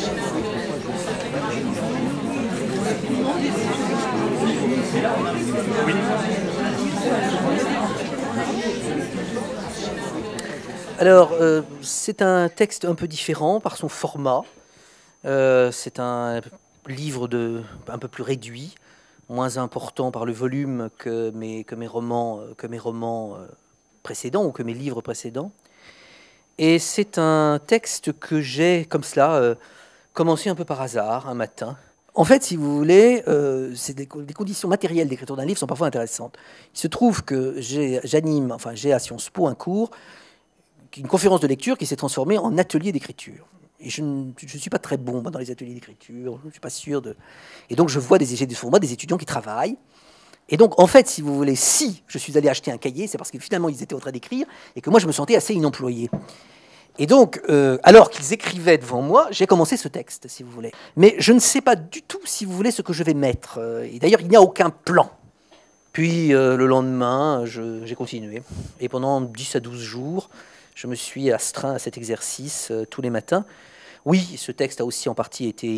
Alors, c'est un texte un peu différent par son format. C'est un livre un peu plus réduit, moins important par le volume que mes romans précédents ou que mes livres précédents. Et c'est un texte que j'ai, comme cela, commencé un peu par hasard, un matin. En fait, si vous voulez, les conditions matérielles d'écriture d'un livre sont parfois intéressantes. Il se trouve que j'ai à Sciences Po un cours, une conférence de lecture qui s'est transformée en atelier d'écriture. Et je ne suis pas très bon dans les ateliers d'écriture, je ne suis pas sûr de... Et donc je vois des étudiants qui travaillent. Et donc, en fait, si vous voulez, si je suis allé acheter un cahier, c'est parce que finalement ils étaient en train d'écrire et que moi je me sentais assez inemployé. Et donc, alors qu'ils écrivaient devant moi, j'ai commencé ce texte, si vous voulez. Mais je ne sais pas du tout, si vous voulez, ce que je vais mettre. Et d'ailleurs, il n'y a aucun plan. Puis, le lendemain, j'ai continué. Et pendant 10 à 12 jours, je me suis astreint à cet exercice tous les matins. Oui, ce texte a aussi en partie été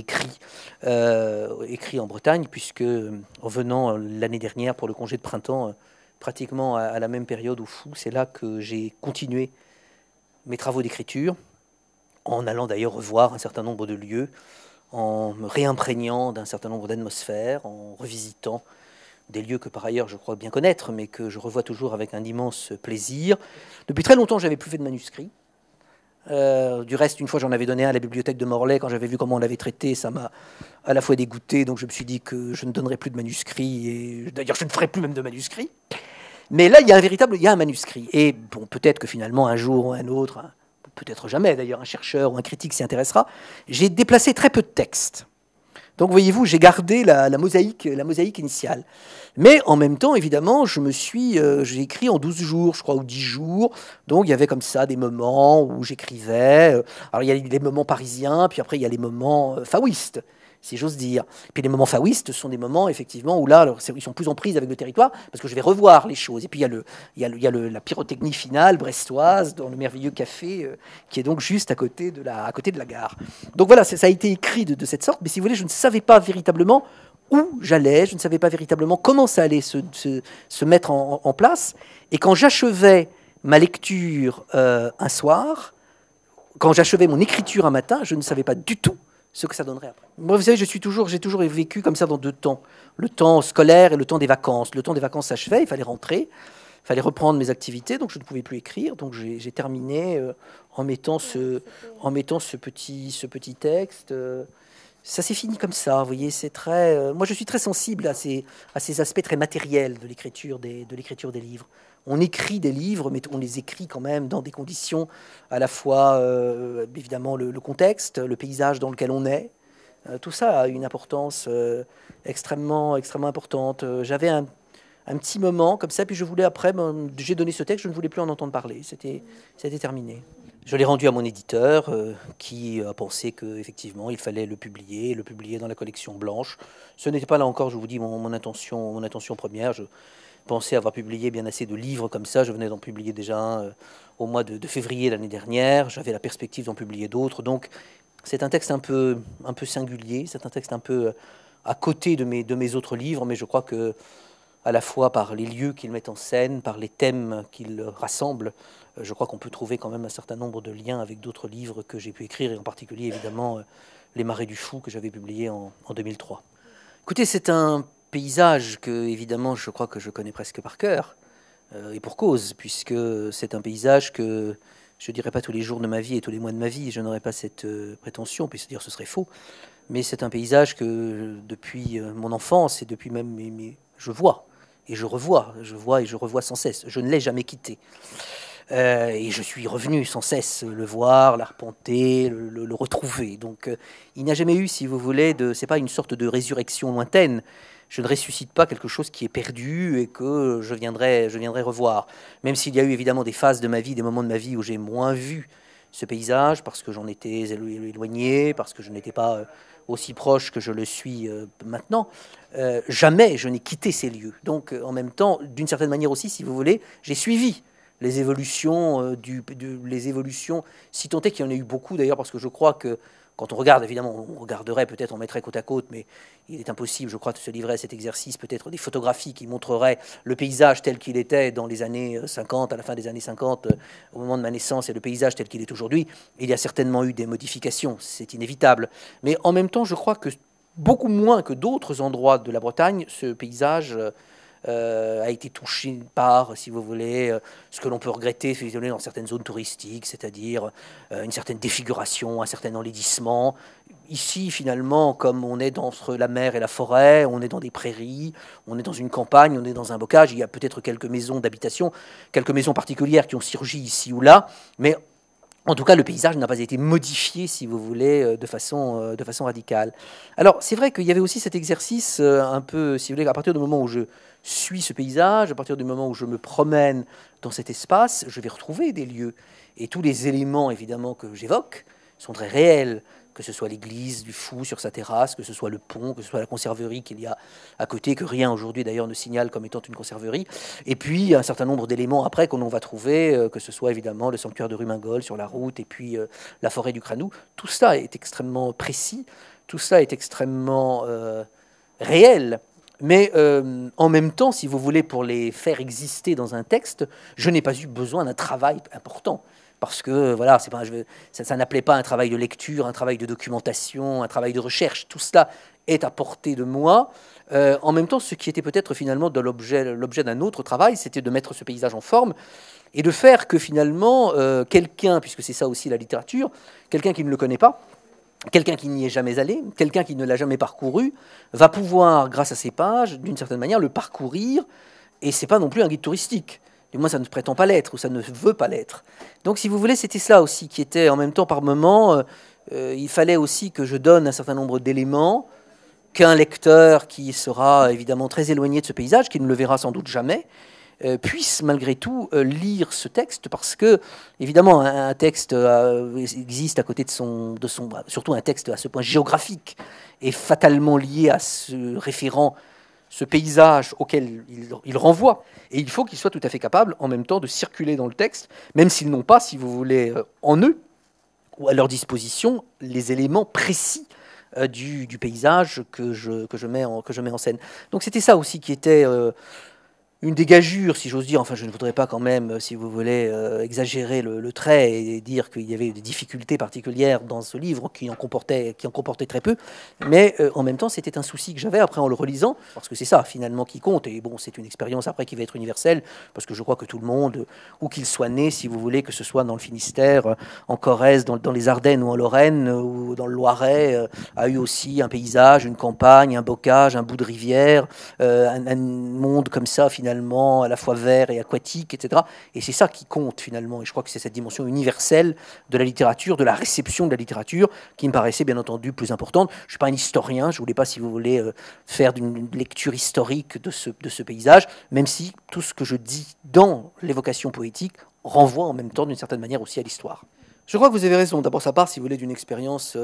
écrit en Bretagne, puisque en venant l'année dernière pour le congé de printemps, pratiquement à la même période au Fou, c'est là que j'ai continué mes travaux d'écriture, en allant d'ailleurs revoir un certain nombre de lieux, en me réimprégnant d'un certain nombre d'atmosphères, en revisitant des lieux que par ailleurs je crois bien connaître, mais que je revois toujours avec un immense plaisir. Depuis très longtemps, j'avais plus fait de manuscrits. Du reste, une fois, j'en avais donné un à la bibliothèque de Morlaix. Quand j'avais vu comment on l'avait traité, ça m'a à la fois dégoûté. Donc je me suis dit que je ne donnerais plus de manuscrits. Et d'ailleurs, je ne ferai plus même de manuscrits. Mais là, il y a un manuscrit. Et bon, peut-être que finalement, un jour ou un autre, peut-être jamais d'ailleurs, un chercheur ou un critique s'y intéressera. J'ai déplacé très peu de textes. Donc, voyez-vous, j'ai gardé la mosaïque initiale. Mais en même temps, évidemment, j'ai écrit en 12 jours, je crois, ou 10 jours. Donc, il y avait comme ça des moments où j'écrivais. Alors, il y a les moments parisiens, puis après, il y a les moments faouistes, si j'ose dire. Puis les moments faouistes sont des moments, effectivement, où là, ils sont plus en prise avec le territoire, parce que je vais revoir les choses. Et puis, il y a la pyrotechnie finale brestoise, dans le merveilleux café, qui est donc juste à côté de la gare. Donc voilà, ça a été écrit de cette sorte, mais si vous voulez, je ne savais pas véritablement où j'allais, je ne savais pas véritablement comment ça allait se mettre en place. Et quand j'achevais ma lecture un soir, quand j'achevais mon écriture un matin, je ne savais pas du tout ce que ça donnerait après. Moi, vous savez, j'ai toujours vécu comme ça dans deux temps. Le temps scolaire et le temps des vacances. Le temps des vacances s'achevait, il fallait rentrer, il fallait reprendre mes activités, donc je ne pouvais plus écrire. Donc j'ai terminé en mettant ce petit texte. Ça s'est fini comme ça, vous voyez, c'est très... moi, je suis très sensible à ces aspects très matériels de l'écriture des livres. On écrit des livres, mais on les écrit quand même dans des conditions à la fois, évidemment, le contexte, le paysage dans lequel on est. Tout ça a une importance extrêmement importante. J'avais un petit moment comme ça, puis je voulais après, j'ai donné ce texte, je ne voulais plus en entendre parler. C'était terminé. Je l'ai rendu à mon éditeur, qui a pensé qu'effectivement, il fallait le publier dans la collection blanche. Ce n'était pas là encore, je vous dis, mon intention première. Je pensais avoir publié bien assez de livres comme ça. Je venais d'en publier déjà un au mois de février l'année dernière. J'avais la perspective d'en publier d'autres. Donc, c'est un texte un peu singulier. C'est un texte un peu à côté de mes autres livres, mais je crois que à la fois par les lieux qu'il met en scène, par les thèmes qu'il rassemble, je crois qu'on peut trouver quand même un certain nombre de liens avec d'autres livres que j'ai pu écrire, et en particulier, évidemment, Les Marais du Fou, que j'avais publié en 2003. Écoutez, c'est un paysage que, évidemment, je crois que je connais presque par cœur, et pour cause, puisque c'est un paysage que je ne dirais pas tous les jours de ma vie et tous les mois de ma vie, je n'aurais pas cette prétention, puis se dire ce serait faux, mais c'est un paysage que, depuis mon enfance, et depuis même je vois, et je revois, et je revois sans cesse. Je ne l'ai jamais quitté. Et je suis revenu sans cesse le voir, l'arpenter, le retrouver. Donc il n'y a jamais eu, si vous voulez, c'est pas une sorte de résurrection lointaine. Je ne ressuscite pas quelque chose qui est perdu et que je viendrai revoir. Même s'il y a eu évidemment des phases de ma vie, des moments de ma vie où j'ai moins vu ce paysage, parce que j'en étais éloigné, parce que je n'étais pas aussi proche que je le suis maintenant, jamais je n'ai quitté ces lieux. Donc en même temps, d'une certaine manière aussi, si vous voulez, j'ai suivi les évolutions, les évolutions, si tant est qu'il y en a eu beaucoup d'ailleurs, parce que je crois que quand on regarde, évidemment, on regarderait, peut-être on mettrait côte à côte, mais il est impossible, je crois, de se livrer à cet exercice, peut-être des photographies qui montreraient le paysage tel qu'il était dans les années 50, à la fin des années 50, au moment de ma naissance, et le paysage tel qu'il est aujourd'hui. Il y a certainement eu des modifications, c'est inévitable. Mais en même temps, je crois que beaucoup moins que d'autres endroits de la Bretagne, ce paysage a été touché par, si vous voulez, ce que l'on peut regretter si vous voulez, dans certaines zones touristiques, c'est-à-dire une certaine défiguration, un certain enlaidissement. Ici, finalement, comme on est entre la mer et la forêt, on est dans des prairies, on est dans une campagne, on est dans un bocage, il y a peut-être quelques maisons d'habitation, quelques maisons particulières qui ont surgi ici ou là, mais en tout cas, le paysage n'a pas été modifié, si vous voulez, de façon radicale. Alors, c'est vrai qu'il y avait aussi cet exercice un peu, si vous voulez, à partir du moment où je suis ce paysage, à partir du moment où je me promène dans cet espace, je vais retrouver des lieux. Et tous les éléments, évidemment, que j'évoque sont très réels, que ce soit l'église du Fou sur sa terrasse, que ce soit le pont, que ce soit la conserverie qu'il y a à côté, que rien aujourd'hui d'ailleurs ne signale comme étant une conserverie, et puis un certain nombre d'éléments après que l'on va trouver, que ce soit évidemment le sanctuaire de Rumingol sur la route, et puis la forêt du Cranou. Tout ça est extrêmement précis, tout ça est extrêmement réel, mais en même temps, si vous voulez, pour les faire exister dans un texte, je n'ai pas eu besoin d'un travail important. Parce que voilà, ça n'appelait pas un travail de lecture, un travail de documentation, un travail de recherche. Tout cela est à portée de moi. En même temps, ce qui était peut-être finalement de l'objet d'un autre travail, c'était de mettre ce paysage en forme et de faire que finalement, quelqu'un, puisque c'est ça aussi la littérature, quelqu'un qui ne le connaît pas, quelqu'un qui n'y est jamais allé, quelqu'un qui ne l'a jamais parcouru, va pouvoir, grâce à ces pages, d'une certaine manière, le parcourir. Et ce n'est pas non plus un guide touristique. Du moins, ça ne prétend pas l'être, ou ça ne veut pas l'être. Donc, si vous voulez, c'était cela aussi qui était, en même temps, par moment, il fallait aussi que je donne un certain nombre d'éléments qu'un lecteur qui sera évidemment très éloigné de ce paysage, qui ne le verra sans doute jamais, puisse malgré tout lire ce texte, parce que, évidemment, un texte existe à côté de son... Surtout un texte à ce point géographique, est fatalement lié à ce référent, ce paysage auquel il renvoie. Et il faut qu'ils soient tout à fait capables, en même temps, de circuler dans le texte, même s'ils n'ont pas, si vous voulez, en eux, ou à leur disposition, les éléments précis du paysage que je mets en scène. Donc c'était ça aussi qui était une des gageures, si j'ose dire. Enfin, je ne voudrais pas quand même, si vous voulez, exagérer le trait et dire qu'il y avait des difficultés particulières dans ce livre qui en comportait très peu. Mais en même temps, c'était un souci que j'avais après en le relisant, parce que c'est ça finalement qui compte. Et bon, c'est une expérience après qui va être universelle, parce que je crois que tout le monde, où qu'il soit né, si vous voulez, que ce soit dans le Finistère, en Corrèze, dans les Ardennes ou en Lorraine, ou dans le Loiret, a eu aussi un paysage, une campagne, un bocage, un bout de rivière, un monde comme ça finalement, à la fois vert et aquatique, etc. Et c'est ça qui compte finalement. Et je crois que c'est cette dimension universelle de la littérature, de la réception de la littérature, qui me paraissait bien entendu plus importante. Je ne suis pas un historien, je ne voulais pas, si vous voulez, faire d'une lecture historique de ce paysage, même si tout ce que je dis dans l'évocation poétique renvoie en même temps d'une certaine manière aussi à l'histoire. Je crois que vous avez raison. D'abord, ça part, si vous voulez, d'une expérience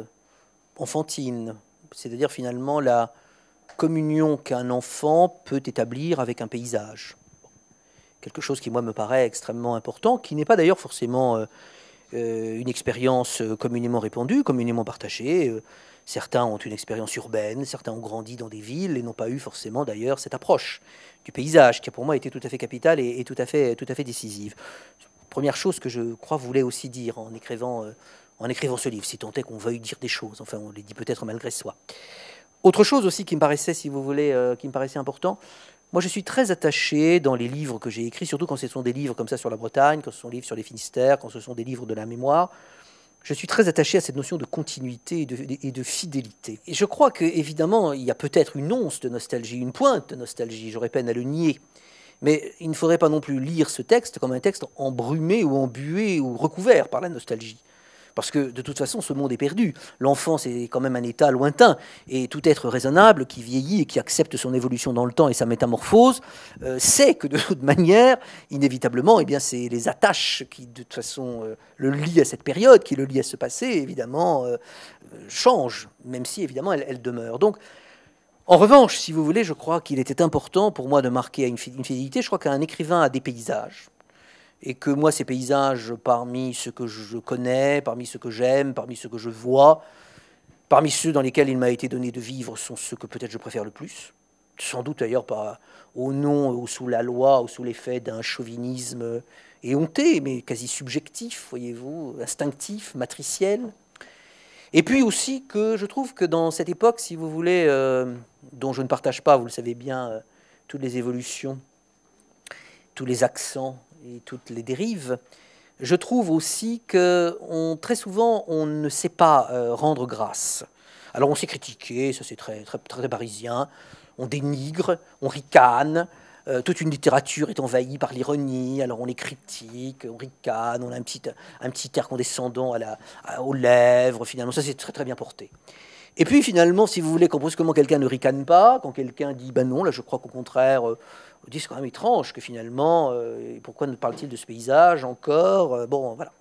enfantine, c'est-à-dire finalement la communion qu'un enfant peut établir avec un paysage. Quelque chose qui, moi, me paraît extrêmement important, qui n'est pas d'ailleurs forcément une expérience communément répandue, communément partagée. Certains ont une expérience urbaine, certains ont grandi dans des villes et n'ont pas eu forcément d'ailleurs cette approche du paysage, qui a pour moi été tout à fait capitale et tout à fait décisive. Première chose que je crois voulais aussi dire en écrivant ce livre, si tant est qu'on veuille dire des choses, enfin on les dit peut-être malgré soi. Autre chose aussi qui me paraissait, si vous voulez, qui me paraissait important, moi je suis très attaché dans les livres que j'ai écrits, surtout quand ce sont des livres comme ça sur la Bretagne, quand ce sont des livres sur les Finistères, quand ce sont des livres de la mémoire, je suis très attaché à cette notion de continuité et de fidélité. Et je crois qu'évidemment, il y a peut-être une once de nostalgie, une pointe de nostalgie, j'aurais peine à le nier, mais il ne faudrait pas non plus lire ce texte comme un texte embrumé ou embué ou recouvert par la nostalgie. Parce que de toute façon, ce monde est perdu. L'enfance est quand même un état lointain. Et tout être raisonnable qui vieillit et qui accepte son évolution dans le temps et sa métamorphose sait que de toute manière, inévitablement, eh bien, c'est les attaches qui, de toute façon, le lient à cette période, qui le lient à ce passé, évidemment, changent, même si, évidemment, elles demeurent. Donc, en revanche, si vous voulez, je crois qu'il était important pour moi de marquer une fidélité. Je crois qu'un écrivain a des paysages. et que moi, ces paysages, parmi ceux que je connais, parmi ceux que j'aime, parmi ceux que je vois, parmi ceux dans lesquels il m'a été donné de vivre, sont ceux que peut-être je préfère le plus. Sans doute d'ailleurs pas au nom ou sous la loi ou sous l'effet d'un chauvinisme éhonté, mais quasi subjectif, voyez-vous, instinctif, matriciel. Et puis aussi que je trouve que dans cette époque, si vous voulez, dont je ne partage pas, vous le savez bien, toutes les évolutions, tous les accents et toutes les dérives, je trouve aussi que très souvent, on ne sait pas rendre grâce. Alors on sait critiquer, ça c'est très, très, très parisien, on dénigre, on ricane, toute une littérature est envahie par l'ironie, alors on les critique, on ricane, on a un petit air condescendant aux lèvres, finalement, ça c'est très très bien porté. Et puis finalement, si vous voulez, quand brusquement quelqu'un ne ricane pas, quand quelqu'un dit ben non, là je crois qu'au contraire, c'est quand même étrange que finalement, pourquoi ne parle-t-il de ce paysage encore bon, voilà.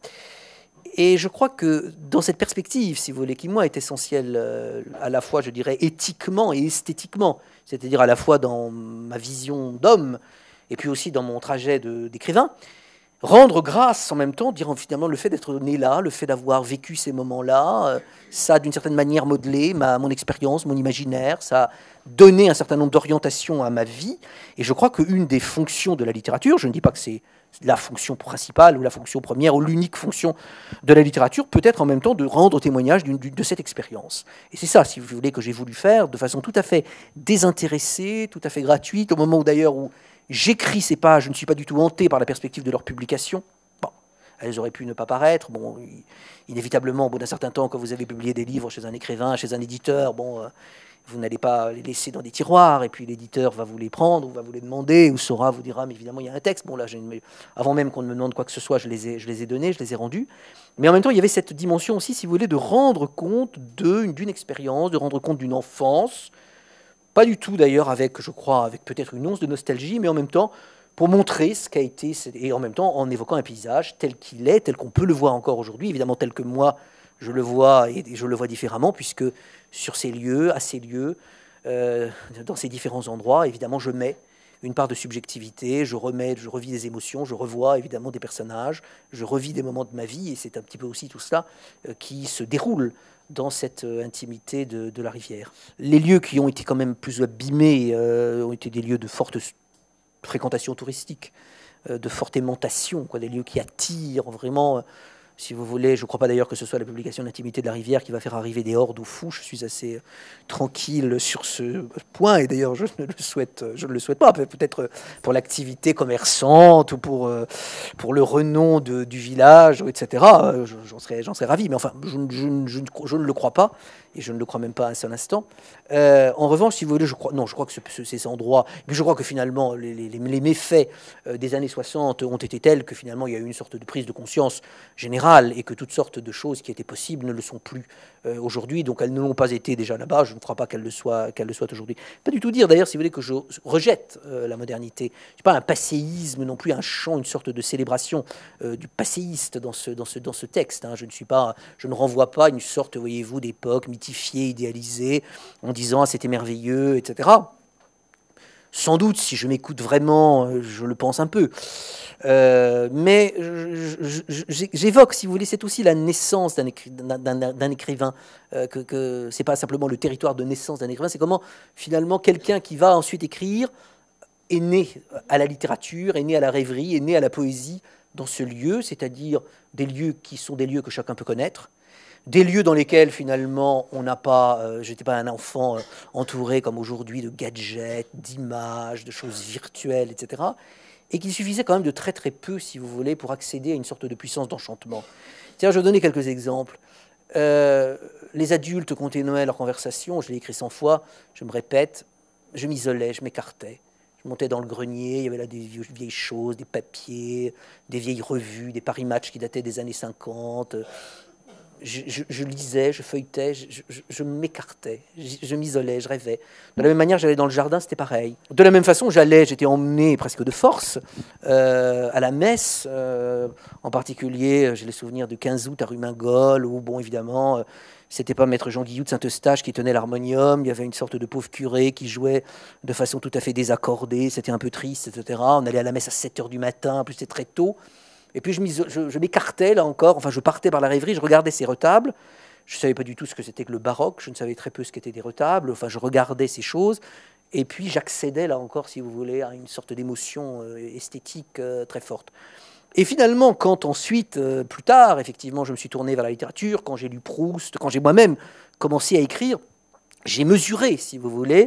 Et je crois que dans cette perspective, si vous voulez, qui moi est essentielle à la fois, je dirais, éthiquement et esthétiquement, c'est-à-dire à la fois dans ma vision d'homme et puis aussi dans mon trajet d'écrivain, rendre grâce en même temps, dire finalement le fait d'être né là, le fait d'avoir vécu ces moments-là, ça a d'une certaine manière modelé mon expérience, mon imaginaire, ça a donné un certain nombre d'orientations à ma vie. Et je crois qu'une des fonctions de la littérature, je ne dis pas que c'est la fonction principale ou la fonction première ou l'unique fonction de la littérature, peut être en même temps de rendre témoignage de cette expérience. Et c'est ça, si vous voulez, que j'ai voulu faire de façon tout à fait désintéressée, tout à fait gratuite, au moment où d'ailleurs où j'écris ces pages, je ne suis pas du tout hanté par la perspective de leur publication. Bon, elles auraient pu ne pas paraître. Bon, inévitablement, au bout d'un certain temps, quand vous avez publié des livres chez un écrivain, chez un éditeur, bon, vous n'allez pas les laisser dans des tiroirs, et puis l'éditeur va vous les prendre, ou va vous les demander, ou saura, vous dira, mais évidemment, il y a un texte. Bon, là, avant même qu'on ne me demande quoi que ce soit, je les ai donnés, je les ai rendus. Mais en même temps, il y avait cette dimension aussi, si vous voulez, de rendre compte d'une expérience, de rendre compte d'une enfance. Pas du tout d'ailleurs avec, je crois, avec peut-être une once de nostalgie, mais en même temps pour montrer ce qu'a été, et en même temps en évoquant un paysage tel qu'il est, tel qu'on peut le voir encore aujourd'hui, évidemment tel que moi je le vois, et je le vois différemment, puisque sur ces lieux, à ces lieux, dans ces différents endroits, évidemment je mets une part de subjectivité, je revis des émotions, je revois évidemment des personnages, je revis des moments de ma vie, et c'est un petit peu aussi tout cela qui se déroule dans cette intimité de la rivière. Les lieux qui ont été quand même plus abîmés ont été des lieux de forte fréquentation touristique, de forte aimantation, quoi, des lieux qui attirent vraiment, si vous voulez. Je ne crois pas d'ailleurs que ce soit la publication de l'Intimité de la rivière qui va faire arriver des hordes aux fous. Je suis assez tranquille sur ce point, et d'ailleurs je ne le souhaite pas, peut-être pour l'activité commerçante ou pour le renom du village, etc. J'en serais ravi, mais enfin je ne le crois pas, et je ne le crois même pas un seul instant. En revanche, si vous voulez, je crois que ces endroits, puis je crois que finalement les méfaits des années 60 ont été tels que finalement il y a eu une sorte de prise de conscience générale, et que toutes sortes de choses qui étaient possibles ne le sont plus aujourd'hui, donc elles ne l'ont pas été déjà là-bas. Je ne crois pas qu'elles le soient aujourd'hui. Pas du tout dire d'ailleurs, si vous voulez, que je rejette la modernité. Je suis pas un passéisme non plus, un chant, une sorte de célébration du passéiste dans ce texte. Hein. Je ne renvoie pas une sorte, voyez-vous, d'époque mythifiée, idéalisée, en disant ah, c'était merveilleux, etc. Sans doute, si je m'écoute vraiment, je le pense un peu. Mais j'évoque, si vous voulez, c'est aussi la naissance d'un écrivain, que c'est pas simplement le territoire de naissance d'un écrivain, c'est comment finalement quelqu'un qui va ensuite écrire est né à la littérature, est né à la rêverie, est né à la poésie dans ce lieu, c'est-à-dire des lieux qui sont des lieux que chacun peut connaître, des lieux dans lesquels finalement on n'a pas, j'étais pas un enfant entouré comme aujourd'hui de gadgets, d'images, de choses virtuelles, etc. Et qu'il suffisait quand même de très très peu, si vous voulez, pour accéder à une sorte de puissance d'enchantement. Tiens, je vais donner quelques exemples. Les adultes continuaient leur conversation, je l'ai écrit 100 fois, je me répète, je m'isolais, je m'écartais. Je montais dans le grenier, il y avait là des vieilles choses, des papiers, des vieilles revues, des Paris Match qui dataient des années 50. Je lisais, je feuilletais, je m'écartais, je m'isolais, je rêvais. De la même manière, j'allais dans le jardin, c'était pareil. De la même façon, j'étais emmené presque de force à la messe. En particulier, j'ai les souvenirs du 15 août à Rumingol, où, bon, évidemment, c'était pas Maître Jean Guillou de Saint-Eustache qui tenait l'harmonium. Il y avait une sorte de pauvre curé qui jouait de façon tout à fait désaccordée. C'était un peu triste, etc. On allait à la messe à 7h du matin, en plus c'était très tôt. Et puis je m'écartais, là encore, enfin je partais par la rêverie, je regardais ces retables. Je ne savais pas du tout ce que c'était que le baroque, je ne savais très peu ce qu'étaient des retables, enfin je regardais ces choses, et puis j'accédais, là encore, si vous voulez, à une sorte d'émotion esthétique très forte. Et finalement, quand ensuite, plus tard, effectivement, je me suis tourné vers la littérature, quand j'ai lu Proust, quand j'ai moi-même commencé à écrire, j'ai mesuré, si vous voulez,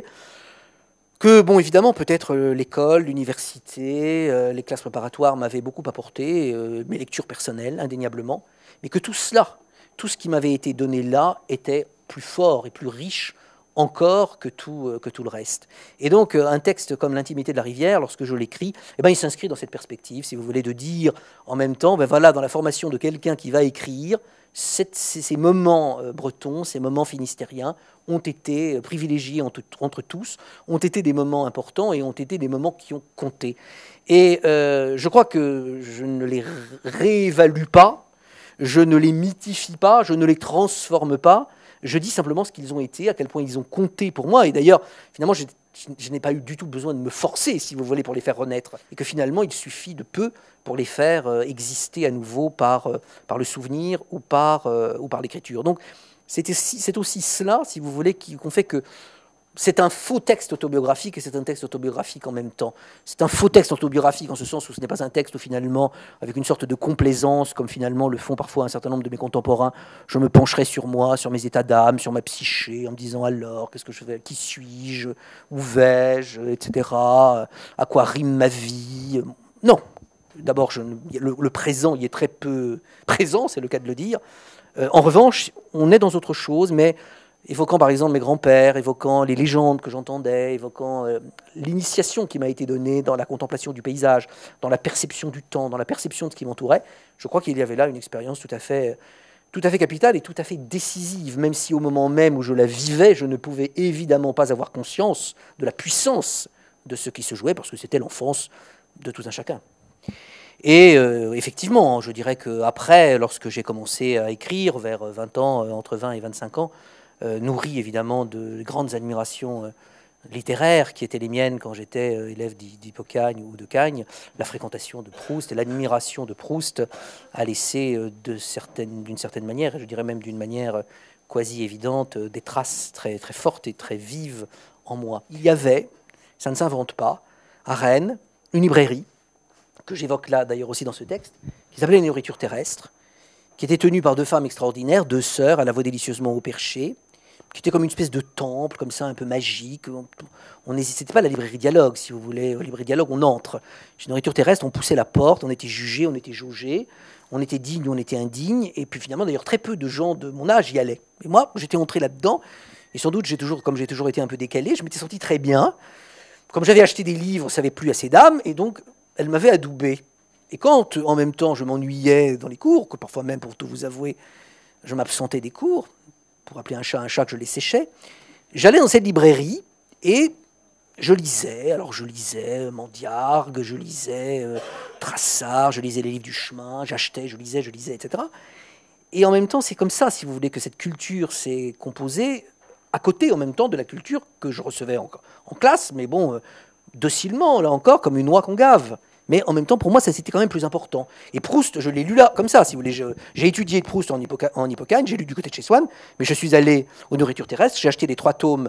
que, bon, évidemment, peut-être l'école, l'université, les classes préparatoires m'avaient beaucoup apporté, mes lectures personnelles, indéniablement, mais que tout cela, tout ce qui m'avait été donné là, était plus fort et plus riche encore que tout le reste. Et donc, un texte comme L'intimité de la rivière, lorsque je l'écris, eh ben, il s'inscrit dans cette perspective, si vous voulez, de dire en même temps, ben voilà, dans la formation de quelqu'un qui va écrire, ces moments bretons, ces moments finistériens ont été privilégiés entre tous, ont été des moments importants et ont été des moments qui ont compté. Et je crois que je ne les réévalue pas, je ne les mythifie pas, je ne les transforme pas, je dis simplement ce qu'ils ont été, à quel point ils ont compté pour moi. Et d'ailleurs, finalement, je n'ai pas eu du tout besoin de me forcer, si vous voulez, pour les faire renaître. Et que finalement, il suffit de peu pour les faire exister à nouveau par le souvenir ou par l'écriture. Donc, c'est aussi cela, si vous voulez, qu'on fait que c'est un faux texte autobiographique et c'est un texte autobiographique en même temps. C'est un faux texte autobiographique en ce sens où ce n'est pas un texte où finalement, avec une sorte de complaisance, comme finalement le font parfois un certain nombre de mes contemporains, je me pencherai sur moi, sur mes états d'âme, sur ma psyché, en me disant alors, qu'est-ce que je fais, qui suis-je, où vais-je, etc., à quoi rime ma vie. Non. D'abord, le présent y est très peu présent, c'est le cas de le dire. En revanche, on est dans autre chose, mais évoquant par exemple mes grands-pères, évoquant les légendes que j'entendais, évoquant l'initiation qui m'a été donnée dans la contemplation du paysage, dans la perception du temps, dans la perception de ce qui m'entourait, je crois qu'il y avait là une expérience tout à fait capitale et tout à fait décisive, même si au moment même où je la vivais, je ne pouvais évidemment pas avoir conscience de la puissance de ce qui se jouait, parce que c'était l'enfance de tout un chacun. Et effectivement, je dirais qu'après, lorsque j'ai commencé à écrire, vers 20 ans, entre 20 et 25 ans, nourri évidemment de grandes admirations littéraires qui étaient les miennes quand j'étais élève d'Hippocagne ou de Cagne, la fréquentation de Proust et l'admiration de Proust a laissé d'une certaine manière, et je dirais même d'une manière quasi évidente, des traces très, très fortes et très vives en moi. Il y avait, ça ne s'invente pas, à Rennes, une librairie, que j'évoque là d'ailleurs aussi dans ce texte, qui s'appelait Les Nourritures terrestres, qui était tenue par deux femmes extraordinaires, deux sœurs à la voix délicieusement au perché, qui était comme une espèce de temple, comme ça, un peu magique. C'était pas la librairie Dialogue, si vous voulez. La librairie Dialogue, on entre. Chez Nourriture terrestre, on poussait la porte, on était jugé, on était jaugé, on était digne, on était indigne, et puis finalement, d'ailleurs, très peu de gens de mon âge y allaient. Et moi, j'étais entré là-dedans, et sans doute, comme j'ai toujours été un peu décalé, je m'étais senti très bien. Comme j'avais acheté des livres, ça n'avait plus assez d'âme, et donc, elle m'avait adoubé. Et quand, en même temps, je m'ennuyais dans les cours, que parfois même, pour tout vous avouer, je m'absentais des cours, pour appeler un chat que je les séchais, j'allais dans cette librairie et je lisais. Alors je lisais Mandiargue, je lisais Trassard, je lisais les livres du chemin, j'achetais, je lisais, etc. Et en même temps, c'est comme ça, si vous voulez, que cette culture s'est composée à côté, en même temps, de la culture que je recevais en classe, mais bon, docilement, là encore, comme une oie qu'on gave. Mais en même temps, pour moi, ça c'était quand même plus important. Et Proust, je l'ai lu là, comme ça, si vous voulez. J'ai étudié Proust en Hippocagne, j'ai lu du côté de chez Swann, mais je suis allé aux Nourritures terrestres, j'ai acheté les 3 tomes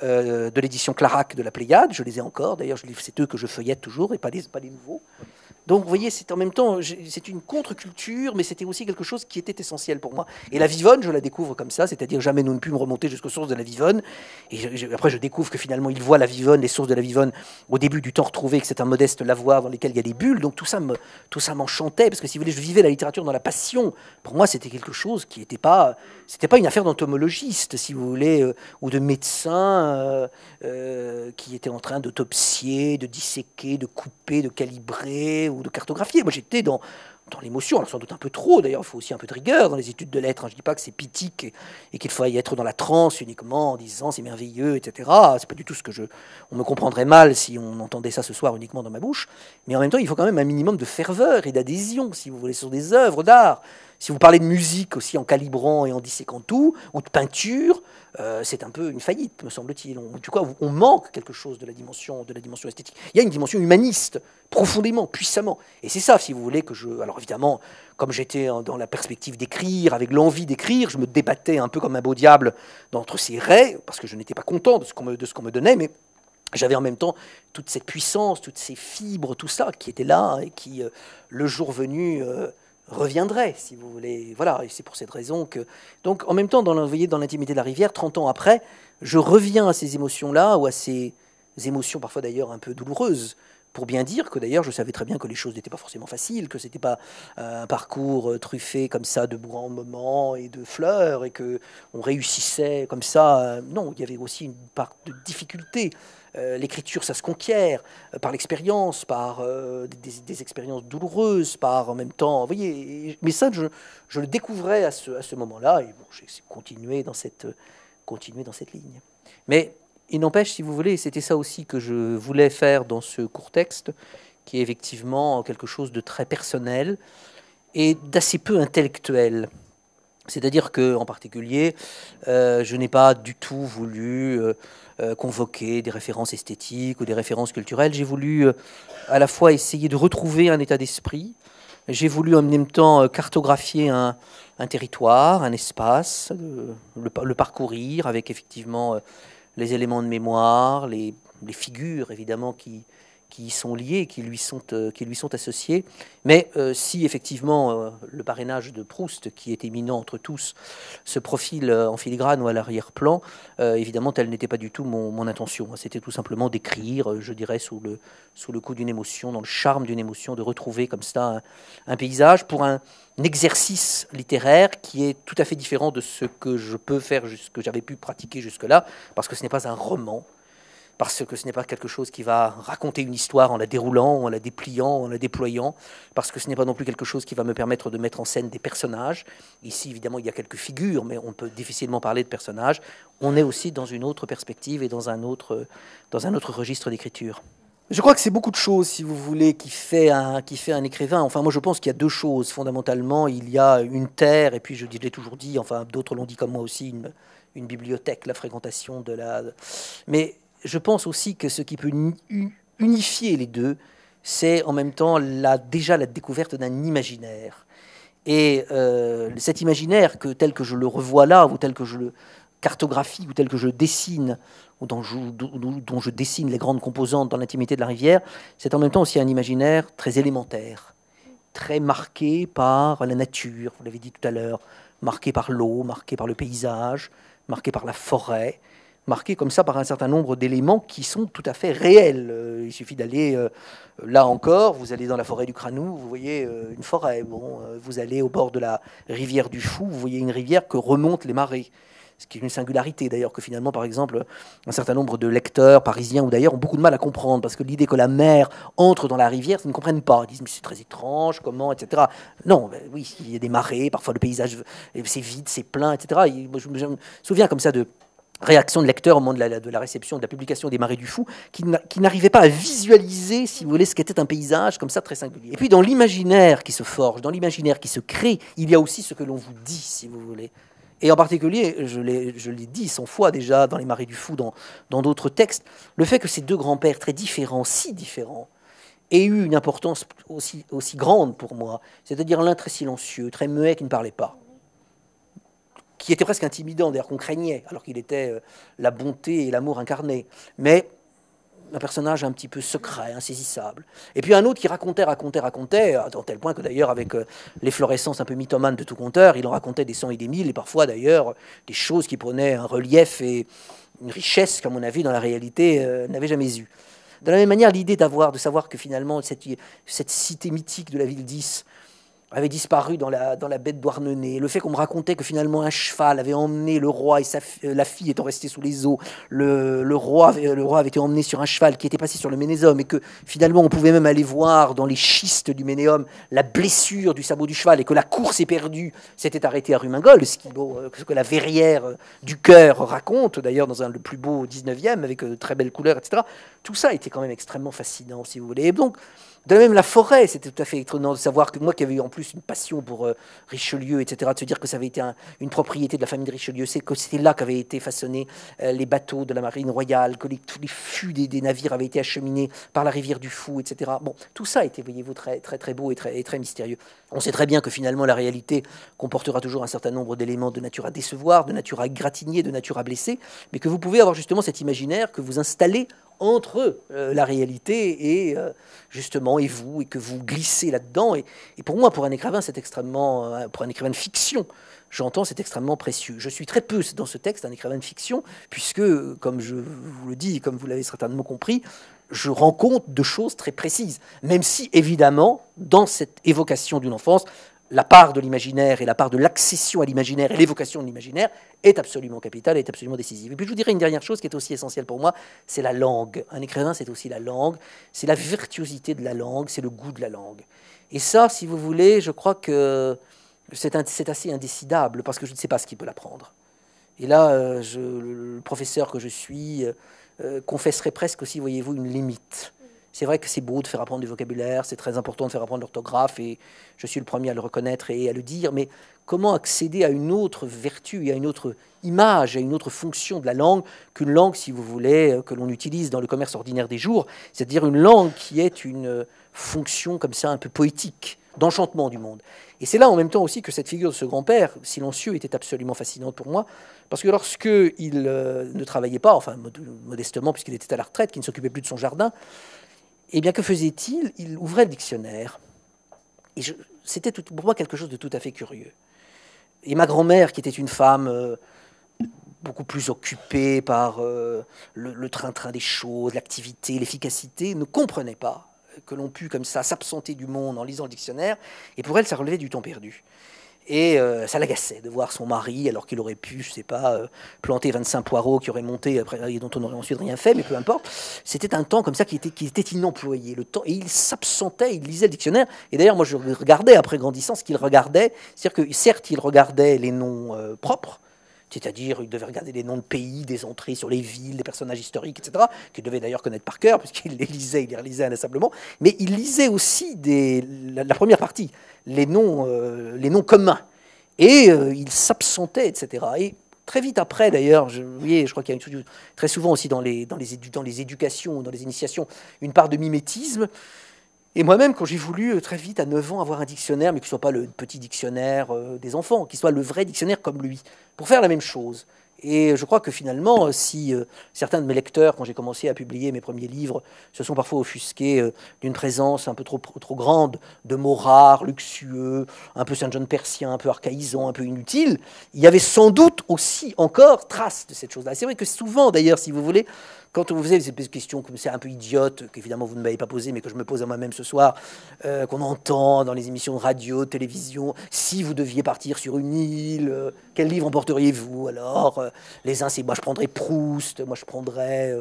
de l'édition Clarac de la Pléiade, je les ai encore, d'ailleurs, c'est eux que je feuillette toujours, et pas des nouveaux. Donc, vous voyez, c'est en même temps, c'est une contre-culture, mais c'était aussi quelque chose qui était essentiel pour moi. Et la Vivonne, je la découvre comme ça, c'est-à-dire jamais nous ne pûmes remonter jusqu'aux sources de la Vivonne. Et après, je découvre que finalement, il voit la Vivonne, les sources de la Vivonne, au début du temps retrouvé, que c'est un modeste lavoir dans lequel il y a des bulles. Donc, tout ça m'enchantait, parce que si vous voulez, je vivais la littérature dans la passion. Pour moi, c'était quelque chose qui n'était pas... C'était pas une affaire d'entomologiste, si vous voulez, ou de médecin qui était en train d'autopsier, de disséquer, de couper, de calibrer, ou de cartographier. Moi, j'étais dans l'émotion, alors sans doute un peu trop, d'ailleurs, il faut aussi un peu de rigueur dans les études de lettres. Je ne dis pas que c'est pitique et qu'il faut y être dans la transe uniquement en disant c'est merveilleux, etc. C'est pas du tout ce que on me comprendrait mal si on entendait ça ce soir uniquement dans ma bouche. Mais en même temps, il faut quand même un minimum de ferveur et d'adhésion, si vous voulez, sur des œuvres d'art. Si vous parlez de musique aussi en calibrant et en disséquant tout, ou de peinture, c'est un peu une faillite, me semble-t-il. Du coup, on manque quelque chose de la dimension esthétique. Il y a une dimension humaniste, profondément, puissamment. Et c'est ça, si vous voulez, que je... Alors évidemment, comme j'étais dans la perspective d'écrire, avec l'envie d'écrire, je me débattais un peu comme un beau diable entre ces raies, parce que je n'étais pas content de ce qu'on me donnait, mais j'avais en même temps toute cette puissance, toutes ces fibres, tout ça qui était là et qui, le jour venu, reviendrait, si vous voulez. Voilà, et c'est pour cette raison que... Donc, en même temps, vous voyez, dans l'intimité de la rivière, 30 ans après, je reviens à ces émotions-là, ou à ces émotions parfois d'ailleurs un peu douloureuses, pour bien dire que d'ailleurs, je savais très bien que les choses n'étaient pas forcément faciles, que c'était pas un parcours truffé comme ça de grands moments et de fleurs, et que on réussissait comme ça. Non, il y avait aussi une part de difficulté. L'écriture, ça se conquiert par l'expérience, par des expériences douloureuses, par en même temps, vous voyez. Mais ça, je le découvrais à ce moment-là, et bon, j'ai continué dans cette ligne. Mais il n'empêche, si vous voulez, c'était ça aussi que je voulais faire dans ce court texte, qui est effectivement quelque chose de très personnel et d'assez peu intellectuel. C'est-à-dire que, en particulier, je n'ai pas du tout voulu convoquer des références esthétiques ou des références culturelles. J'ai voulu à la fois essayer de retrouver un état d'esprit. J'ai voulu en même temps cartographier un territoire, un espace, le parcourir avec effectivement les éléments de mémoire, les figures évidemment qui y sont liées, qui lui sont associées. Mais si effectivement le parrainage de Proust, qui est éminent entre tous, se profile en filigrane ou à l'arrière-plan, évidemment, telle n'était pas du tout mon intention. C'était tout simplement d'écrire, je dirais, sous le coup d'une émotion, dans le charme d'une émotion, de retrouver comme ça un paysage pour un exercice littéraire qui est tout à fait différent de ce que je peux faire, que j'avais pu pratiquer jusque-là, parce que ce n'est pas un roman, parce que ce n'est pas quelque chose qui va raconter une histoire en la déroulant, en la dépliant, en la déployant, parce que ce n'est pas non plus quelque chose qui va me permettre de mettre en scène des personnages. Ici, évidemment, il y a quelques figures, mais on peut difficilement parler de personnages. On est aussi dans une autre perspective et dans un autre registre d'écriture. Je crois que c'est beaucoup de choses, si vous voulez, qui fait un écrivain. Enfin, moi, je pense qu'il y a deux choses, fondamentalement. Il y a une terre, et puis je l'ai toujours dit, enfin, d'autres l'ont dit comme moi aussi, une bibliothèque, la fréquentation de la... Mais je pense aussi que ce qui peut unifier les deux, c'est en même temps déjà la découverte d'un imaginaire. Et cet imaginaire, tel que je le revois là, ou tel que je le cartographie, ou tel que je dessine, ou dont je dessine les grandes composantes dans l'intimité de la rivière, c'est en même temps aussi un imaginaire très élémentaire, très marqué par la nature, vous l'avez dit tout à l'heure, marqué par l'eau, marqué par le paysage, marqué par la forêt, marqué comme ça par un certain nombre d'éléments qui sont tout à fait réels. Il suffit d'aller, là encore, vous allez dans la forêt du Cranou, vous voyez une forêt. Bon, vous allez au bord de la rivière du Fou, vous voyez une rivière que remontent les marées. Ce qui est une singularité d'ailleurs que finalement, par exemple, un certain nombre de lecteurs parisiens ou d'ailleurs ont beaucoup de mal à comprendre, parce que l'idée que la mer entre dans la rivière, ils ne comprennent pas. Ils disent mais c'est très étrange, comment, etc. Non, ben, oui, il y a des marées, parfois le paysage c'est vide, c'est plein, etc. Je me souviens comme ça de réaction de lecteurs au moment de la réception, de la publication des Marées du Fou, qui n'arrivaient pas à visualiser, si vous voulez, ce qu'était un paysage comme ça très singulier. Et puis dans l'imaginaire qui se forge, dans l'imaginaire qui se crée, il y a aussi ce que l'on vous dit, si vous voulez. Et en particulier, je l'ai dit 100 fois déjà dans les Marées du Fou, dans d'autres textes, le fait que ces deux grands-pères très différents, si différents, aient eu une importance aussi grande pour moi, c'est-à-dire l'un très silencieux, très muet, qui ne parlait pas, qui était presque intimidant, d'ailleurs qu'on craignait, alors qu'il était la bonté et l'amour incarnés, mais un personnage un petit peu secret, insaisissable. Et puis un autre qui racontait, à tel point que d'ailleurs avec l'efflorescence un peu mythomane de tout conteur, il en racontait des cent et des mille, et parfois d'ailleurs des choses qui prenaient un relief et une richesse qu'à mon avis dans la réalité n'avait jamais eu. De la même manière, l'idée de savoir que finalement cette cité mythique de la ville 10 avait disparu dans la baie de Douarnenez, le fait qu'on me racontait que finalement un cheval avait emmené le roi et la fille étant restée sous les eaux, le roi avait été emmené sur un cheval qui était passé sur le Ménézum, et que finalement on pouvait même aller voir dans les schistes du Ménéum la blessure du sabot du cheval, et que la course éperdue s'était arrêtée à Rumingol, ce que la verrière du cœur raconte, d'ailleurs dans le plus beau 19e, avec très belles couleurs, etc. Tout ça était quand même extrêmement fascinant, si vous voulez. Et donc, De même, la forêt, c'était tout à fait étonnant de savoir que moi qui avais eu en plus une passion pour Richelieu, etc., de se dire que ça avait été une propriété de la famille de Richelieu, c'est que c'était là qu'avaient été façonnés les bateaux de la marine royale, que tous les fûts des navires avaient été acheminés par la rivière du Fou, etc. Bon, tout ça était, voyez-vous, très, très, très beau et très mystérieux. On sait très bien que finalement la réalité comportera toujours un certain nombre d'éléments de nature à décevoir, de nature à égratigner, de nature à blesser, mais que vous pouvez avoir justement cet imaginaire que vous installez entre la réalité et justement et vous, et que vous glissez là-dedans. Et pour moi, pour un écrivain, c'est extrêmement, pour un écrivain de fiction, j'entends, c'est extrêmement précieux. Je suis très peu dans ce texte un écrivain de fiction, puisque, comme je vous le dis, comme vous l'avez certainement compris, je rends compte de choses très précises, même si, évidemment, dans cette évocation d'une enfance, la part de l'imaginaire et la part de l'accession à l'imaginaire et l'évocation de l'imaginaire est absolument capitale, est absolument décisive. Et puis je vous dirais une dernière chose qui est aussi essentielle pour moi, c'est la langue. Un écrivain, c'est aussi la langue, c'est la virtuosité de la langue, c'est le goût de la langue. Et ça, si vous voulez, je crois que c'est assez indécidable, parce que je ne sais pas ce qui peut l'apprendre. Et là, le professeur que je suis confesserait presque aussi, voyez-vous, une limite. C'est vrai que c'est beau de faire apprendre du vocabulaire, c'est très important de faire apprendre l'orthographe, et je suis le premier à le reconnaître et à le dire, mais comment accéder à une autre vertu, à une autre image, à une autre fonction de la langue qu'une langue, si vous voulez, que l'on utilise dans le commerce ordinaire des jours, c'est-à-dire une langue qui est une fonction comme ça un peu poétique, d'enchantement du monde. Et c'est là en même temps aussi que cette figure de ce grand-père silencieux était absolument fascinante pour moi, parce que lorsqu'il ne travaillait pas, enfin modestement puisqu'il était à la retraite, qu'il ne s'occupait plus de son jardin, eh bien, que faisait-il? Il ouvrait le dictionnaire. Et c'était pour moi quelque chose de tout à fait curieux. Et ma grand-mère, qui était une femme beaucoup plus occupée par le train-train des choses, l'activité, l'efficacité, ne comprenait pas que l'on pût comme ça s'absenter du monde en lisant le dictionnaire. Et pour elle, ça relevait du temps perdu. Et ça l'agaçait de voir son mari, alors qu'il aurait pu, je ne sais pas, planter 25 poireaux qui auraient monté, après, et dont on n'aurait ensuite rien fait, mais peu importe. C'était un temps comme ça qui était inemployé. Le temps, et il s'absentait, il lisait le dictionnaire. Et d'ailleurs, moi, je regardais, après grandissant, ce qu'il regardait. C'est-à-dire que, certes, il regardait les noms propres, c'est-à-dire il devait regarder les noms de pays, des entrées sur les villes, des personnages historiques, etc., qu'il devait d'ailleurs connaître par cœur, puisqu'il les lisait, il les relisait inlassablement, mais il lisait aussi la première partie, les noms communs, et il s'absentait, etc. Et très vite après, d'ailleurs, vous voyez, je crois qu'il y a très souvent aussi dans les éducations, dans les initiations, une part de mimétisme. Et moi-même, quand j'ai voulu très vite, à 9 ans, avoir un dictionnaire, mais qui ne soit pas le petit dictionnaire des enfants, qui soit le vrai dictionnaire comme lui, pour faire la même chose. Et je crois que finalement, si certains de mes lecteurs, quand j'ai commencé à publier mes premiers livres, se sont parfois offusqués d'une présence un peu trop grande de mots rares, luxueux, un peu Saint-John persien, un peu archaïsant, un peu inutile, il y avait sans doute aussi encore trace de cette chose-là. C'est vrai que souvent, d'ailleurs, si vous voulez, quand on vous faisait ces questions comme ça un peu idiotes, qu'évidemment vous ne m'avez pas posées, mais que je me pose à moi-même ce soir, qu'on entend dans les émissions de radio, de télévision, si vous deviez partir sur une île, quel livre emporteriez-vous alors les uns, c'est moi je prendrais Proust, moi je prendrais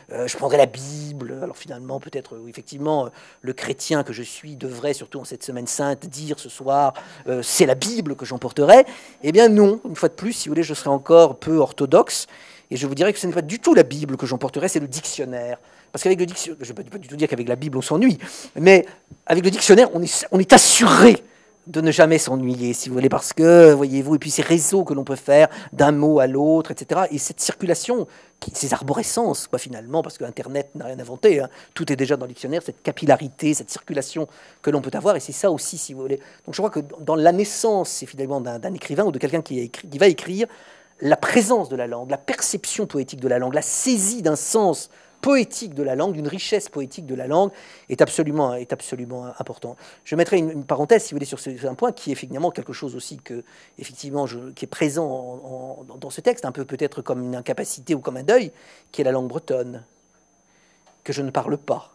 la Bible. Alors finalement, peut-être, effectivement, le chrétien que je suis devrait, surtout en cette semaine sainte, dire ce soir, c'est la Bible que j'emporterais. Eh bien non, une fois de plus, si vous voulez, je serais encore peu orthodoxe. Et je vous dirais que ce n'est pas du tout la Bible que j'emporterai, c'est le dictionnaire. Parce qu'avec le dictionnaire, je ne vais pas du tout dire qu'avec la Bible on s'ennuie, mais avec le dictionnaire, on est assuré de ne jamais s'ennuyer, si vous voulez, parce que, voyez-vous, et puis ces réseaux que l'on peut faire d'un mot à l'autre, etc., et cette circulation, ces arborescences, quoi, finalement, parce que Internet n'a rien inventé, hein, tout est déjà dans le dictionnaire, cette capillarité, cette circulation que l'on peut avoir, et c'est ça aussi, si vous voulez. Donc je crois que dans la naissance, c'est finalement d'un écrivain ou de quelqu'un qui va écrire, la présence de la langue, la perception poétique de la langue, la saisie d'un sens poétique de la langue, d'une richesse poétique de la langue, est absolument important. Je mettrai une parenthèse, si vous voulez, sur un point qui est finalement quelque chose aussi qui est présent dans ce texte, un peu peut-être comme une incapacité ou comme un deuil, qui est la langue bretonne, que je ne parle pas.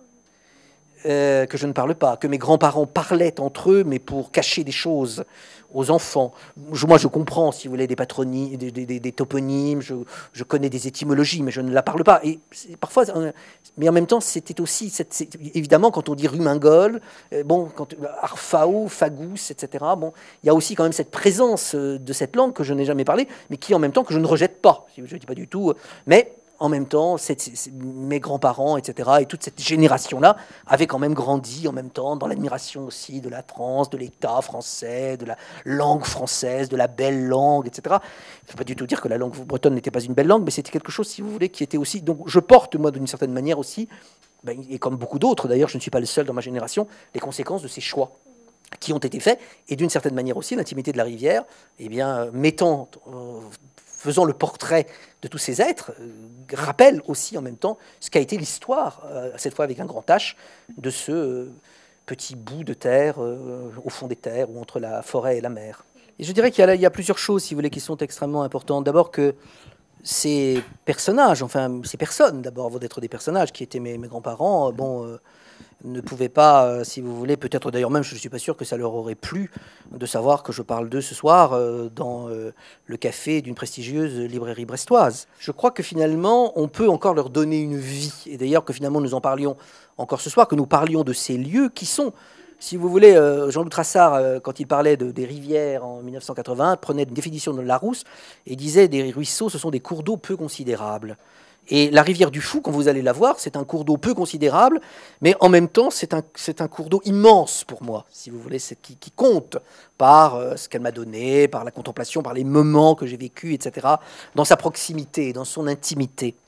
Que mes grands-parents parlaient entre eux, mais pour cacher des choses aux enfants. Moi, je comprends, si vous voulez, des patronymes, des toponymes, je connais des étymologies, mais je ne la parle pas. Et parfois, mais en même temps, c'était aussi, évidemment, quand on dit rumingole, Arfao, Fagus, etc., il y a aussi quand même cette présence de cette langue que je n'ai jamais parlé, mais qui, en même temps, que je ne rejette pas. Je ne dis pas du tout, mais en même temps, mes grands-parents, etc., et toute cette génération-là avaient quand même grandi en même temps dans l'admiration aussi de la France, de l'État français, de la langue française, de la belle langue, etc. Il ne faut pas du tout dire que la langue bretonne n'était pas une belle langue, mais c'était quelque chose, si vous voulez, qui était aussi... Donc je porte, moi, d'une certaine manière aussi, et comme beaucoup d'autres, d'ailleurs, je ne suis pas le seul dans ma génération, les conséquences de ces choix qui ont été faits, et d'une certaine manière aussi, l'intimité de la rivière, eh bien, faisant le portrait de tous ces êtres, rappelle aussi en même temps ce qu'a été l'histoire, cette fois avec un grand H, de ce petit bout de terre au fond des terres, ou entre la forêt et la mer. Et je dirais qu'il y a plusieurs choses, si vous voulez, qui sont extrêmement importantes. D'abord que ces personnages, enfin ces personnes d'abord, avant d'être des personnages, qui étaient mes grands-parents, ne pouvaient pas, si vous voulez, peut-être d'ailleurs même, je ne suis pas sûr que ça leur aurait plu de savoir que je parle d'eux ce soir dans le café d'une prestigieuse librairie brestoise. Je crois que finalement, on peut encore leur donner une vie, et d'ailleurs que finalement nous en parlions encore ce soir, que nous parlions de ces lieux qui sont, si vous voulez, Jean-Loup Trassard, quand il parlait des rivières en 1981, prenait une définition de Larousse et disait des ruisseaux, ce sont des cours d'eau peu considérables. Et la rivière du Fou, quand vous allez la voir, c'est un cours d'eau peu considérable, mais en même temps, c'est un cours d'eau immense pour moi, si vous voulez, qui compte par ce qu'elle m'a donné, par la contemplation, par les moments que j'ai vécus, etc., dans sa proximité, dans son intimité.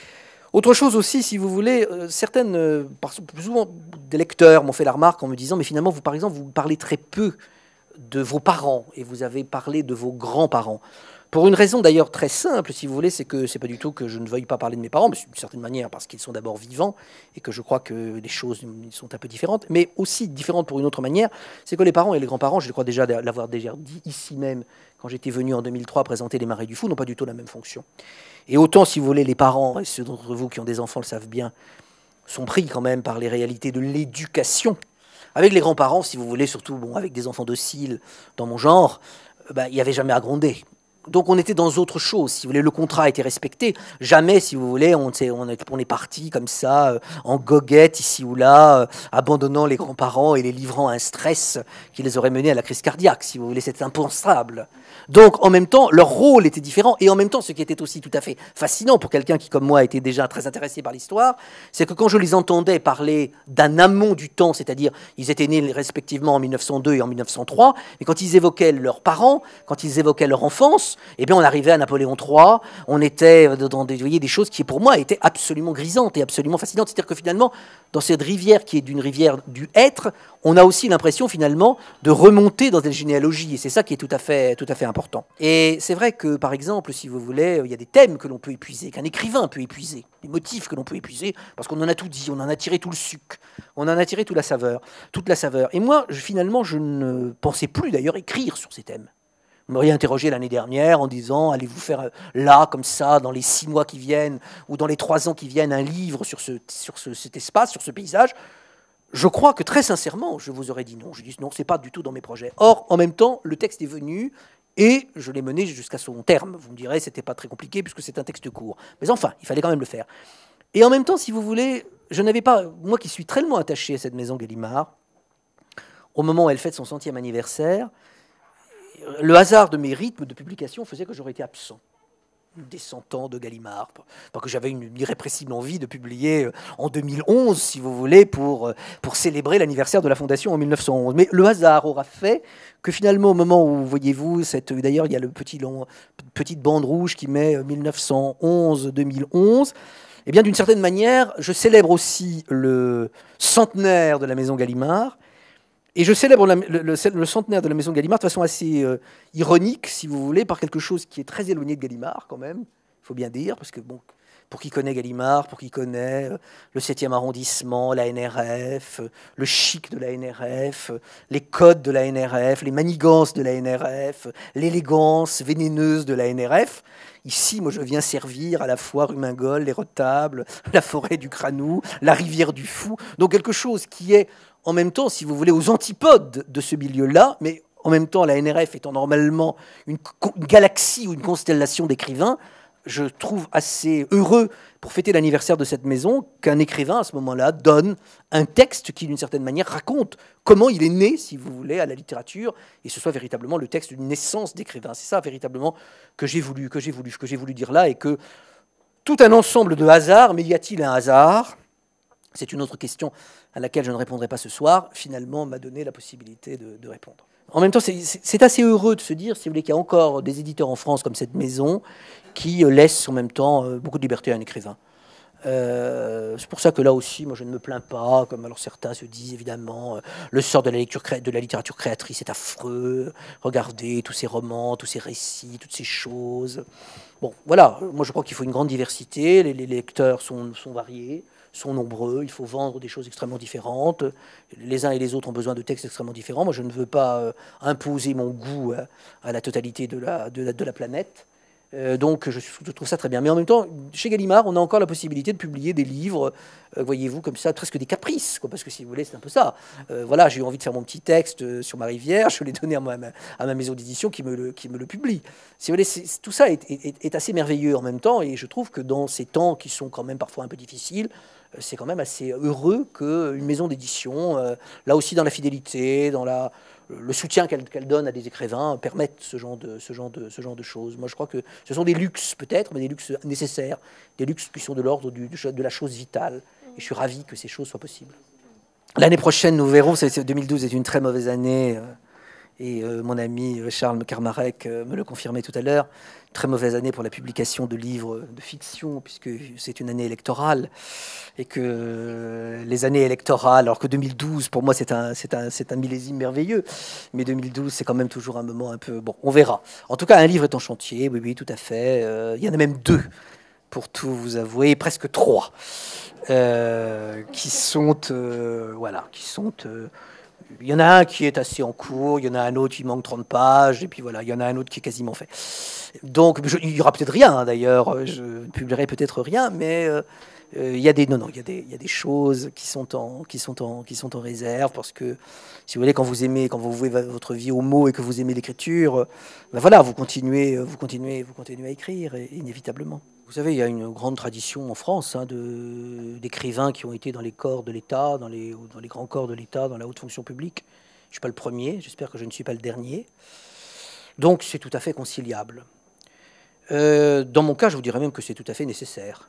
Autre chose aussi, si vous voulez, certaines, plus souvent des lecteurs m'ont fait la remarque en me disant, mais finalement, vous, par exemple, vous parlez très peu de vos parents, et vous avez parlé de vos grands-parents. Pour une raison d'ailleurs très simple, si vous voulez, c'est que c'est pas du tout que je ne veuille pas parler de mes parents, mais d'une certaine manière parce qu'ils sont d'abord vivants et que je crois que les choses sont un peu différentes, mais aussi différentes pour une autre manière, c'est que les parents et les grands-parents, je crois déjà l'avoir déjà dit ici même, quand j'étais venu en 2003 présenter Les Marais du Fou, n'ont pas du tout la même fonction. Et autant, si vous voulez, les parents, et ceux d'entre vous qui ont des enfants le savent bien, sont pris quand même par les réalités de l'éducation. Avec les grands-parents, si vous voulez, surtout avec des enfants dociles dans mon genre, il n'y avait jamais à gronder. Donc on était dans autre chose, si vous voulez, le contrat a été respecté. Jamais, si vous voulez, on est parti comme ça, en goguette, ici ou là, abandonnant les grands-parents et les livrant à un stress qui les aurait menés à la crise cardiaque, si vous voulez, c'est impensable. Donc en même temps, leur rôle était différent, et en même temps, ce qui était aussi tout à fait fascinant pour quelqu'un qui, comme moi, était déjà très intéressé par l'histoire, c'est que quand je les entendais parler d'un amont du temps, c'est-à-dire, ils étaient nés respectivement en 1902 et en 1903, mais quand ils évoquaient leurs parents, quand ils évoquaient leur enfance, eh bien, on arrivait à Napoléon III, on était dans des choses qui, pour moi, étaient absolument grisantes et absolument fascinantes. C'est-à-dire que finalement, dans cette rivière qui est d'une rivière du être, on a aussi l'impression, finalement, de remonter dans des généalogies. Et c'est ça qui est tout à fait important. Et c'est vrai que, par exemple, si vous voulez, il y a des thèmes que l'on peut épuiser, qu'un écrivain peut épuiser, des motifs que l'on peut épuiser, parce qu'on en a tout dit, on en a tiré tout le sucre, on en a tiré toute la saveur. Et moi, finalement, je ne pensais plus, d'ailleurs, écrire sur ces thèmes. Vous m'auriez interrogé l'année dernière en disant, allez-vous faire là, comme ça, dans les 6 mois qui viennent, ou dans les 3 ans qui viennent, un livre sur cet espace, sur ce paysage. Je crois que très sincèrement, je vous aurais dit non. Je dis non, c'est pas du tout dans mes projets. Or, en même temps, le texte est venu et je l'ai mené jusqu'à son terme. Vous me direz, c'était pas très compliqué puisque c'est un texte court. Mais enfin, il fallait quand même le faire. Et en même temps, si vous voulez, je n'avais pas, moi qui suis tellement attaché à cette maison Gallimard, au moment où elle fête son 100e anniversaire, le hasard de mes rythmes de publication faisait que j'aurais été absent des 100 ans de Gallimard, parce que j'avais une irrépressible envie de publier en 2011, si vous voulez, pour célébrer l'anniversaire de la Fondation en 1911. Mais le hasard aura fait que finalement, au moment où, voyez-vous, d'ailleurs, il y a petite bande rouge qui met 1911-2011, eh bien, d'une certaine manière, je célèbre aussi le centenaire de la Maison Gallimard. Et je célèbre le centenaire de la Maison Gallimard de façon assez ironique, si vous voulez, par quelque chose qui est très éloigné de Gallimard, quand même, il faut bien dire, parce que, bon, pour qui connaît Gallimard, pour qui connaît le 7e arrondissement, la NRF, le chic de la NRF, les codes de la NRF, les manigances de la NRF, l'élégance vénéneuse de la NRF, ici, moi, je viens servir à la fois rue Mingol, les retables, la forêt du Cranou, la rivière du Fou, donc quelque chose qui est en même temps, si vous voulez, aux antipodes de ce milieu-là, mais en même temps, la NRF étant normalement une galaxie ou une constellation d'écrivains, je trouve assez heureux, pour fêter l'anniversaire de cette maison, qu'un écrivain, à ce moment-là, donne un texte qui, d'une certaine manière, raconte comment il est né, si vous voulez, à la littérature, et ce soit véritablement le texte d'une naissance d'écrivain. C'est ça, véritablement, que j'ai voulu dire là, et que tout un ensemble de hasards, mais y a-t-il un hasard? C'est une autre question à laquelle je ne répondrai pas ce soir, finalement m'a donné la possibilité de répondre. En même temps, c'est assez heureux de se dire, si vous voulez, qu'il y a encore des éditeurs en France comme cette maison qui laissent en même temps beaucoup de liberté à un écrivain. C'est pour ça que là aussi, moi je ne me plains pas, comme alors certains se disent évidemment, le sort de la littérature créatrice est affreux, regardez tous ces romans, tous ces récits, toutes ces choses. Bon, voilà, moi je crois qu'il faut une grande diversité, les lecteurs sont variés, sont nombreux, il faut vendre des choses extrêmement différentes, les uns et les autres ont besoin de textes extrêmement différents. Moi je ne veux pas imposer mon goût à la totalité de la planète. Donc je trouve ça très bien. Mais en même temps, chez Gallimard, on a encore la possibilité de publier des livres, voyez-vous, comme ça, presque des caprices, quoi, parce que si vous voulez, c'est un peu ça. Voilà, j'ai eu envie de faire mon petit texte sur ma rivière, je l'ai donné à ma maison d'édition qui me le publie. Si vous voulez, tout ça est assez merveilleux en même temps, et je trouve que dans ces temps qui sont quand même parfois un peu difficiles, c'est quand même assez heureux qu'une maison d'édition, là aussi dans la fidélité, dans le soutien qu'elle donne à des écrivains, permette ce genre de choses. Moi, je crois que ce sont des luxes, peut-être, mais des luxes nécessaires, des luxes qui sont de l'ordre de la chose vitale. Et je suis ravi que ces choses soient possibles. L'année prochaine, nous verrons. 2012 est une très mauvaise année. Et mon ami Charles Karmarek me le confirmait tout à l'heure. Très mauvaise année pour la publication de livres de fiction, puisque c'est une année électorale. Et que les années électorales, alors que 2012, pour moi, c'est un millésime merveilleux. Mais 2012, c'est quand même toujours un moment un peu... Bon, on verra. En tout cas, un livre est en chantier, oui, oui, tout à fait. Il y en a même 2, pour tout vous avouer, presque 3, qui sont... voilà, qui sont... il y en a un qui est assez en cours, il y en a un autre qui manque 30 pages, et puis voilà, il y en a un autre qui est quasiment fait. Donc, il n'y aura peut-être rien, hein, d'ailleurs, je ne publierai peut-être rien, mais il y a des choses qui sont en réserve, parce que, si vous voulez, quand vous vouez votre vie aux mots et que vous aimez l'écriture, ben voilà, vous continuez à écrire, inévitablement. Vous savez, il y a une grande tradition en France d'écrivains qui ont été dans les corps de l'État, dans les grands corps de l'État, dans la haute fonction publique. Je ne suis pas le premier, j'espère que je ne suis pas le dernier. Donc c'est tout à fait conciliable. Dans mon cas, je vous dirais même que c'est tout à fait nécessaire.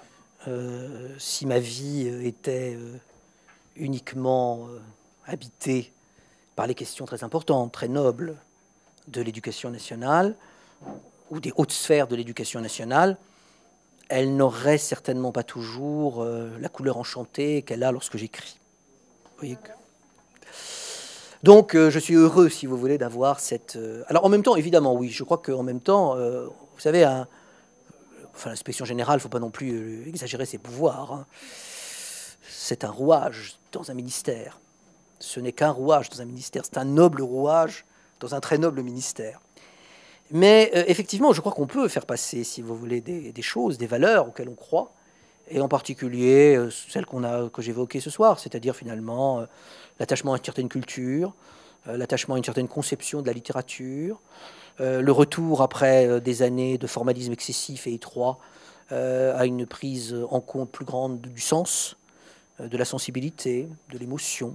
Si ma vie était uniquement habitée par les questions très importantes, très nobles de l'éducation nationale, ou des hautes sphères de l'éducation nationale, elle n'aurait certainement pas toujours la couleur enchantée qu'elle a lorsque j'écris. Vous voyez que... Donc, je suis heureux, si vous voulez, d'avoir cette... Alors, en même temps, évidemment, oui, je crois qu'en même temps, vous savez, l'inspection générale, il ne faut pas non plus exagérer ses pouvoirs. Hein. C'est un rouage dans un ministère. Ce n'est qu'un rouage dans un ministère. C'est un noble rouage dans un très noble ministère. Mais effectivement, je crois qu'on peut faire passer, si vous voulez, des choses, des valeurs auxquelles on croit, et en particulier celles que j'évoquais ce soir, c'est-à-dire finalement l'attachement à une certaine culture, l'attachement à une certaine conception de la littérature, le retour après des années de formalisme excessif et étroit à une prise en compte plus grande du sens, de la sensibilité, de l'émotion.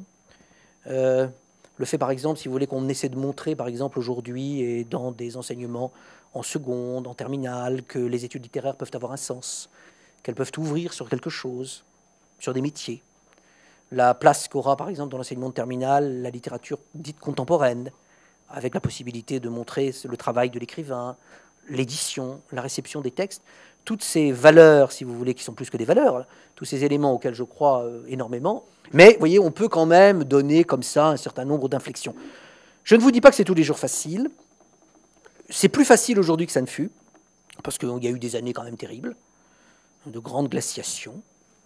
Le fait, par exemple, si vous voulez, qu'on essaie de montrer, par exemple, aujourd'hui, et dans des enseignements en seconde, en terminale, que les études littéraires peuvent avoir un sens, qu'elles peuvent ouvrir sur quelque chose, sur des métiers. La place qu'aura, par exemple, dans l'enseignement de terminale, la littérature dite contemporaine, avec la possibilité de montrer le travail de l'écrivain, l'édition, la réception des textes, toutes ces valeurs, si vous voulez, qui sont plus que des valeurs, tous ces éléments auxquels je crois énormément. Mais, vous voyez, on peut quand même donner comme ça un certain nombre d'inflexions. Je ne vous dis pas que c'est tous les jours facile. C'est plus facile aujourd'hui que ça ne fut, parce qu'il y a eu des années quand même terribles, de grandes glaciations.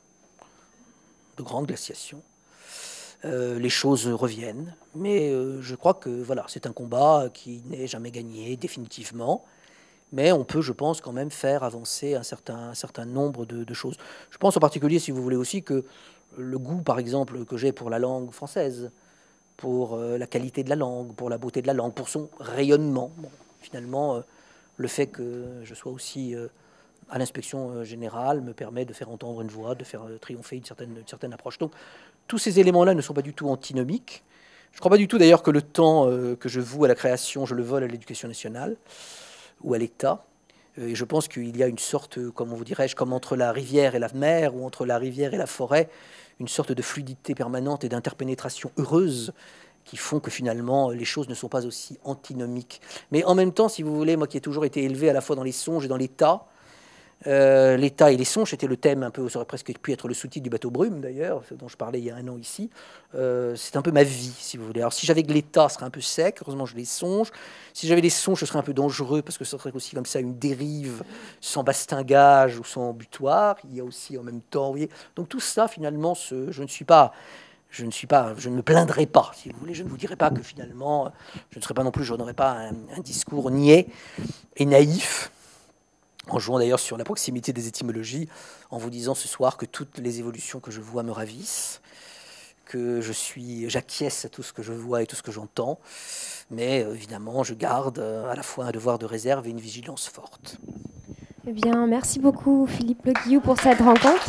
Les choses reviennent, mais je crois que voilà, c'est un combat qui n'est jamais gagné définitivement. Mais on peut, je pense, quand même faire avancer un certain nombre de choses. Je pense en particulier, si vous voulez aussi, que le goût, par exemple, que j'ai pour la langue française, pour la qualité de la langue, pour la beauté de la langue, pour son rayonnement, bon, finalement, le fait que je sois aussi à l'inspection générale me permet de faire entendre une voix, de faire triompher une certaine approche. Donc, tous ces éléments-là ne sont pas du tout antinomiques. Je ne crois pas du tout, d'ailleurs, que le temps que je voue à la création, je le vole à l'éducation nationale ou à l'État. Et je pense qu'il y a une sorte, comment vous dirais-je, comme entre la rivière et la mer, ou entre la rivière et la forêt, une sorte de fluidité permanente et d'interpénétration heureuse qui font que finalement les choses ne sont pas aussi antinomiques. Mais en même temps, si vous voulez, moi qui ai toujours été élevé à la fois dans les songes et dans l'état, l'état et les songes, c'était le thème un peu, ça aurait presque pu être le sous-titre du bateau Brume d'ailleurs, dont je parlais il y a un an ici. C'est un peu ma vie, si vous voulez. Alors si j'avais que l'état, ce serait un peu sec, heureusement je les songe. Si j'avais les songes, ce serait un peu dangereux, parce que ce serait aussi comme ça une dérive sans bastingage ou sans butoir. Il y a aussi en même temps, vous voyez. Donc tout ça, finalement, je ne me plaindrai pas, si vous voulez. Je ne vous dirai pas que finalement, je ne serai pas non plus, je n'aurai pas un discours niais et naïf, en jouant d'ailleurs sur la proximité des étymologies, en vous disant ce soir que toutes les évolutions que je vois me ravissent, que j'acquiesce à tout ce que je vois et tout ce que j'entends, mais évidemment, je garde à la fois un devoir de réserve et une vigilance forte. Eh bien, merci beaucoup Philippe Le Guillou pour cette rencontre.